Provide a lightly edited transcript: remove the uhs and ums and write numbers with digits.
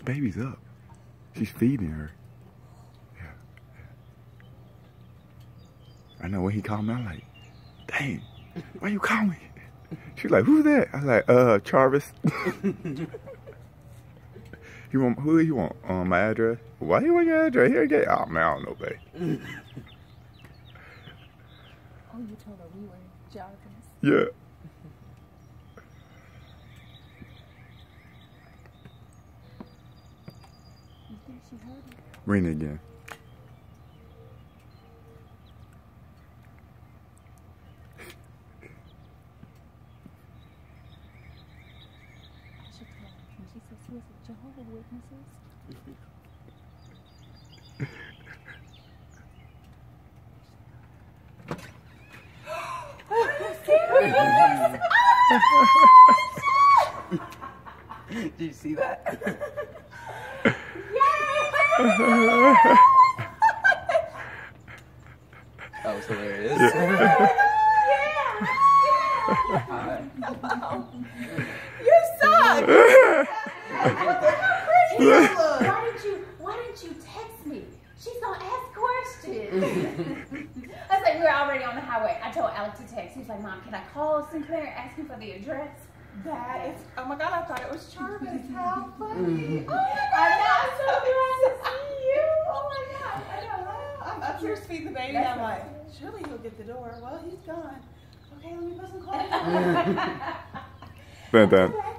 baby's up. She's feeding her. Yeah. I know when he called me, I'm like, dang, why you call me? She's like, who's that? I was like, Charvis. Who you want? My address? Why you want your address? Here, get. Oh man, I don't know, babe. Oh, you told her we were Jarvis. Yeah. You think she heard it? Ring it again. I should tell her. When she says she was with Jehovah's Witnesses. Did you see that? That was hilarious. You suck! Why didn't you text me? She's gonna ask questions. I was like, we were already on the highway. I told Alec to text. He was like, Mom, can I call Sinclair and ask him for the address? That is, oh my God, I thought it was Jarvis. How funny. Oh my I know, I'm so glad to see you. Oh my God, I know. I'm up here feeding the baby. I'm like, surely he'll get the door. Well, he's gone. Okay, let me put some clothes on. Dun, dun.